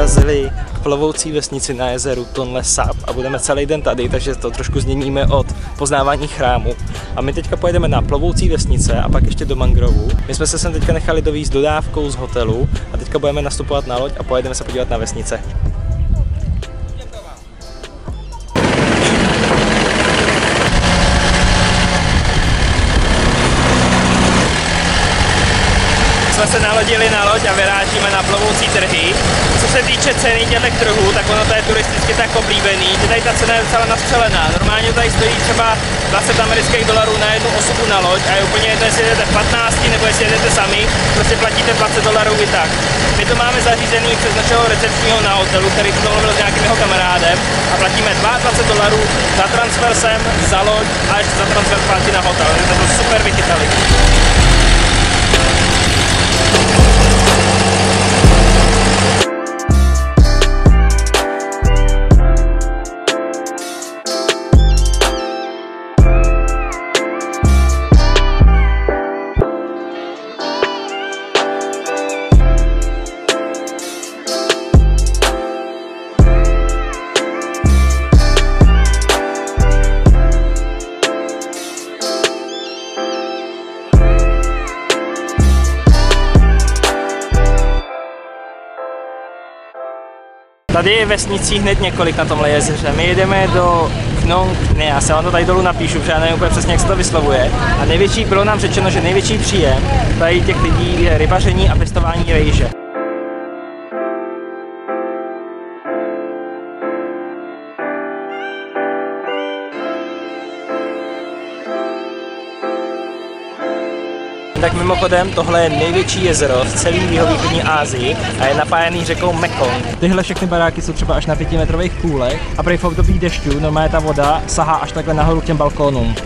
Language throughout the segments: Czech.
dorazili k plovoucí vesnici na jezeru Tonle Sap a budeme celý den tady, takže to trošku změníme od poznávání chrámu. A my teďka pojedeme na plovoucí vesnice a pak ještě do mangrovu. My jsme se sem teďka nechali dovízt dodávkou z hotelu a teďka budeme nastupovat na loď a pojedeme se podívat na vesnice. Jsme se nalodili na loď a vyrážíme na plovoucí trhy. Co se týče ceny těch trhů, tak ono to je turisticky tak oblíbený, že tady ta cena je docela nastřelená. Normálně tady stojí třeba 20 amerických dolarů na jednu osobu na loď a je úplně jedno, jestli jedete v 15 nebo jestli jedete sami, prostě platíte 20 dolarů i tak. My to máme zařízený přes našeho recepčního na hotelu, který to domluvil s nějakým jeho kamarádem a platíme 22 dolarů za transfer sem, za loď a ještě za transfer zpátky na hotel. Je to super vychytali. Tady je vesnicí hned několik na tomhle jezeře. My jedeme do Phnom, ne, já se vám to tady dolů napíšu, protože já nevím úplně přesně, jak se to vyslovuje. A největší, bylo nám řečeno, že největší příjem tady těch lidí je rybaření a pěstování rejže. Tak mimochodem, tohle je největší jezero v celé jihovýchodní Asii a je napájený řekou Mekong. Tyhle všechny baráky jsou třeba až na 5metrových půlech a prý v období dešťů normálně ta voda sahá až takhle nahoru k těm balkónům.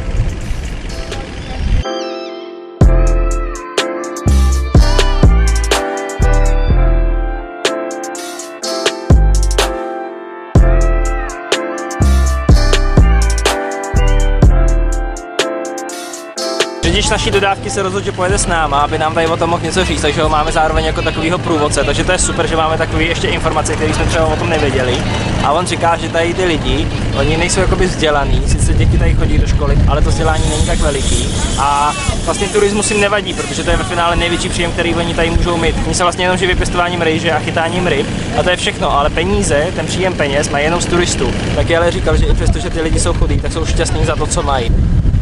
Řidič naší dodávky se rozhodl, že pojede s náma, aby nám tady o tom mohl něco říct, takže ho máme zároveň jako takovýho průvodce, takže to je super, že máme takový ještě informace, které jsme třeba o tom nevěděli. A on říká, že tady ty lidi, oni nejsou jakoby vzdělaný, sice děti tady chodí do školy, ale to vzdělání není tak veliký. A vlastně turismus jim nevadí, protože to je ve finále největší příjem, který oni tady můžou mít. Oni se vlastně jenom živí pěstováním rejže a chytáním ryb a to je všechno, ale peníze, ten příjem peněz mají jenom z turistů. Tak ale říkal, že i přesto, že ty lidi jsou chudí, tak jsou šťastní za to, co mají.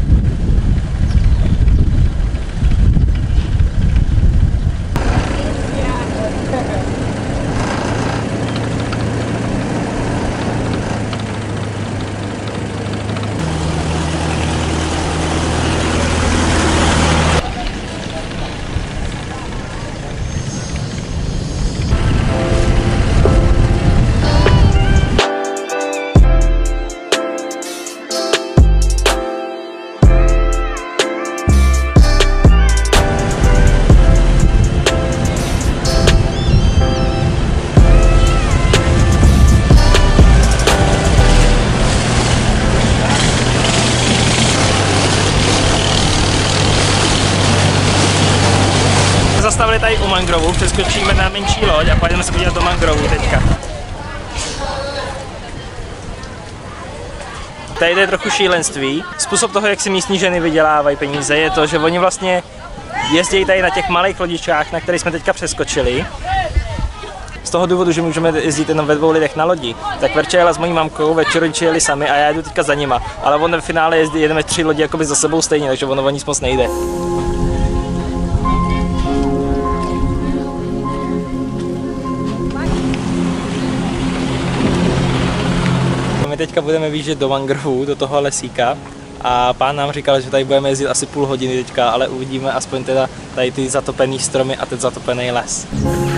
Zastavili tady u mangrovu, přeskočíme na menší loď a pojedeme se podívat do mangrovu teďka. Tady je trochu šílenství. Způsob toho, jak si místní ženy vydělávají peníze, je to, že oni vlastně jezdí tady na těch malých lodičkách, na kterých jsme teďka přeskočili. Z toho důvodu, že můžeme jezdit jenom ve 2 lidech na lodi, tak Verča jela s mojí mamkou, večeronči jeli sami a já jdu teďka za nima. Ale on ve finále jedeme 3 lodi jakoby za sebou stejně, takže ono o nic moc nejde. My teďka budeme výjíždět do mangrovu, do toho lesíka a pán nám říkal, že tady budeme jezdit asi půl hodiny teďka, ale uvidíme aspoň teda tady ty zatopený stromy a ten zatopený les.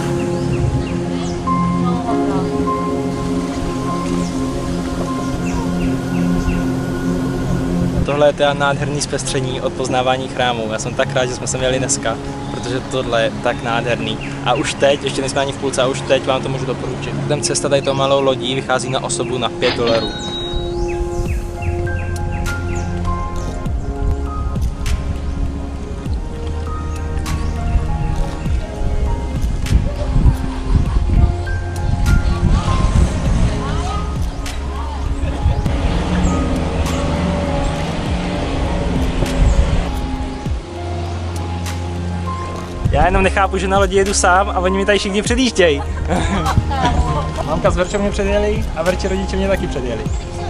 Tohle je teda nádherný zpestření od poznávání chrámů. Já jsem tak rád, že jsme se měli dneska, protože tohle je tak nádherný. A už teď, ještě nejsme ani v půlce, a už teď vám to můžu doporučit. Ten cesta tady tou malou lodí vychází na osobu na $5. Já jenom nechápu, že na lodi jedu sám a oni mi tady všichni předjíždějí. Mamka s Verčou mě předjeli a Verči rodiče mě taky předjeli.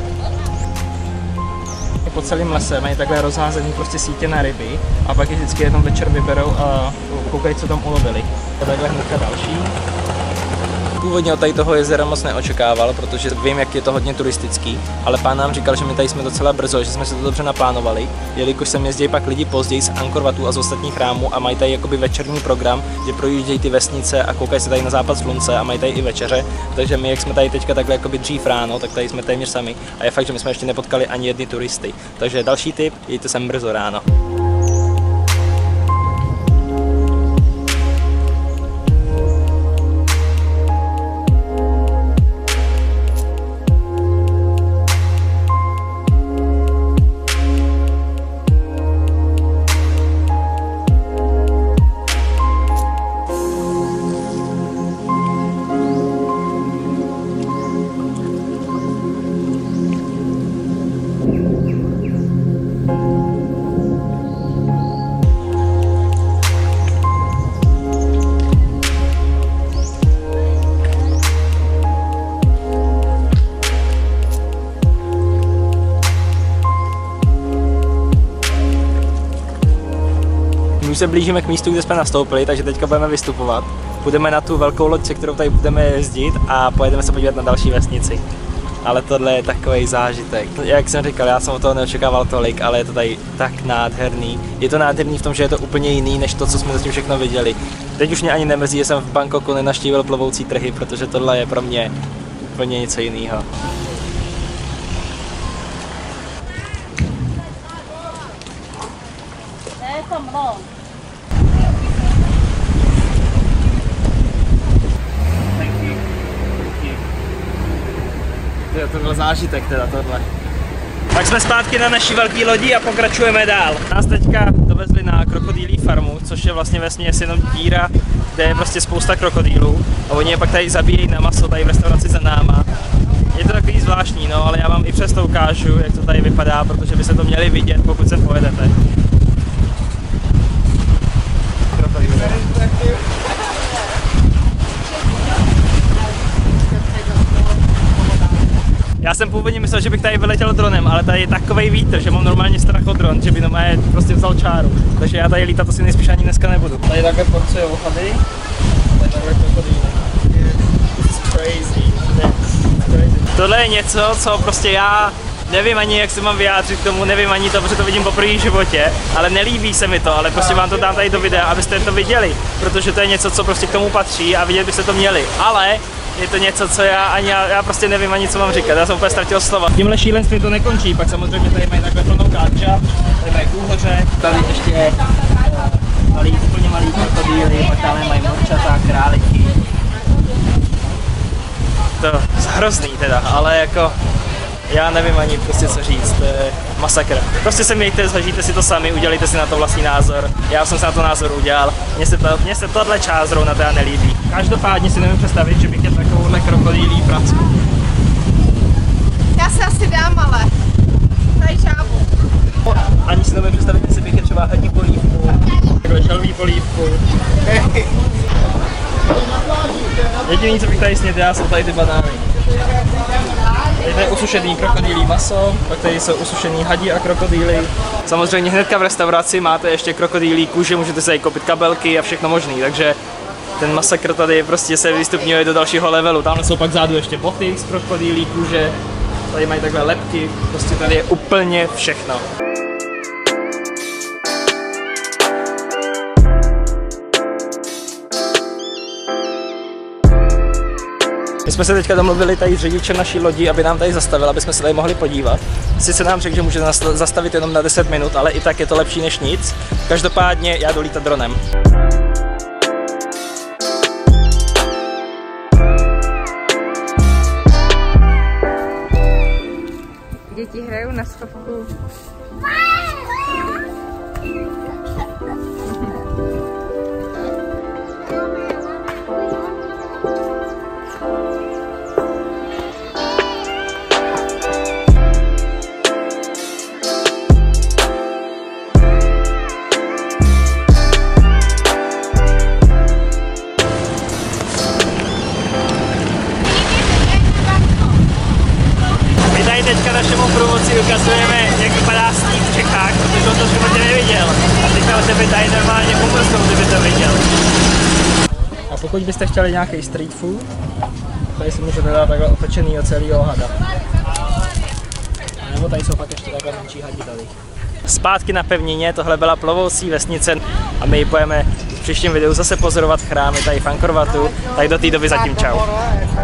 Po celém lese mají takhle rozházený prostě sítě na ryby a pak je vždycky jenom večer vyberou a koukají, co tam ulovili. A takhle hnedka další. Původně od tady toho jezera moc neočekával, protože vím, jak je to hodně turistický, ale pán nám říkal, že my tady jsme docela brzo, že jsme si to dobře naplánovali, jelikož sem jezdí pak lidi později z Angkor Watu a z ostatních chrámů a mají tady jakoby večerní program, kde projíždějí ty vesnice a koukají se tady na západ slunce a mají tady i večeře, takže my, jak jsme tady teďka takhle jakoby dřív ráno, tak tady jsme téměř sami a je fakt, že my jsme ještě nepotkali ani jedny turisty. Takže další tip, jděte sem brzo ráno. Už se blížíme k místu, kde jsme nastoupili, takže teďka budeme vystupovat. Půjdeme na tu velkou loď, se kterou tady budeme jezdit a pojedeme se podívat na další vesnici. Ale tohle je takový zážitek. Jak jsem říkal, já jsem od toho neočekával tolik, ale je to tady tak nádherný. Je to nádherný v tom, že je to úplně jiný než to, co jsme zatím všechno viděli. Teď už mě ani nemrzí, že jsem v Bangkoku nenaštívil plovoucí trhy, protože tohle je pro mě úplně něco jiného. To byl zážitek teda tohle. Tak jsme zpátky na naší velké lodi a pokračujeme dál. Nás teďka dovezli na krokodýlí farmu, což je vlastně vesměs jenom díra, kde je prostě spousta krokodýlů a oni je pak tady zabíjejí na maso tady v restauraci za náma. Je to takový zvláštní, no, ale já vám i přesto ukážu, jak to tady vypadá, protože byste to měli vidět, pokud sem pojedete. Já jsem původně myslel, že bych tady vyletěl dronem, ale tady je takovej vítr, že mám normálně strach od dron, že by normálně prostě vzal čáru. Takže já tady lítat asi nejspíš ani dneska nebudu. Tady takhle porcujou hady, tady takhle krokodýly. Crazy. Tohle je něco, co prostě já nevím ani, jak se mám vyjádřit k tomu, nevím ani to, protože to vidím poprvé v životě, ale nelíbí se mi to, ale prostě vám to dám tady do videa, abyste to viděli, protože to je něco, co prostě k tomu patří a vidět byste to měli, ale je to něco, co já prostě nevím ani, co mám říkat, já jsem úplně ztratil slova. Tímhle šílenstvím to nekončí, pak samozřejmě tady mají takhle plnou káča, tady mají kůhoře, tady ještě úplně malý krokodýly, pak tam mají morčata, králiky. To hrozný teda, ale jako já nevím ani prostě co říct, to je masakr. Prostě se mějte, zažijte si to sami, udělejte si na to vlastní názor. Já jsem si na to názor udělal, mně se tohle část zrovna teda nelíbí. Každopádně si nevím představit, že bych je takovouhle krokodýlí pracku. Já se asi dám, ale tady žábu. Ani si nevím představit, jestli bych je třeba hadí polívku, takhle želví polívku. Jediný, co bych tady snědl, jsou tady ty banány. Tady je usušený krokodýlí maso, pak tady jsou usušený hadí a krokodýly. Samozřejmě hnedka v restauraci máte ještě krokodýlí kůže, můžete si tady koupit kabelky a všechno možný, takže ten masakr tady prostě se vystupňuje do dalšího levelu. Tamhle jsou pak zádu ještě boty z krokodýlí kůže, tady mají takhle lebky, prostě tady je úplně všechno. My jsme se teďka domluvili tady s řidičem naší lodi, aby nám tady zastavil, aby jsme se tady mohli podívat. Sice nám řekl, že může zastavit jenom na 10 minut, ale i tak je to lepší než nic. Každopádně já jdu lítat dronem. Děti hrajou na schovku. jsem to v životě neviděl. A teďka už by tady normálně pomůžkou, kdyby to viděl. A pokud byste chtěli nějaký street food, tady si můžete dát takhle opečenýho celého hada. Nebo tady jsou pak ještě takhle menší hadi tady. Zpátky na pevnině, tohle byla plovoucí vesnice a my budeme v příštím videu zase pozorovat chrámy tady v Angkor Watu. Tak do té doby zatím čau.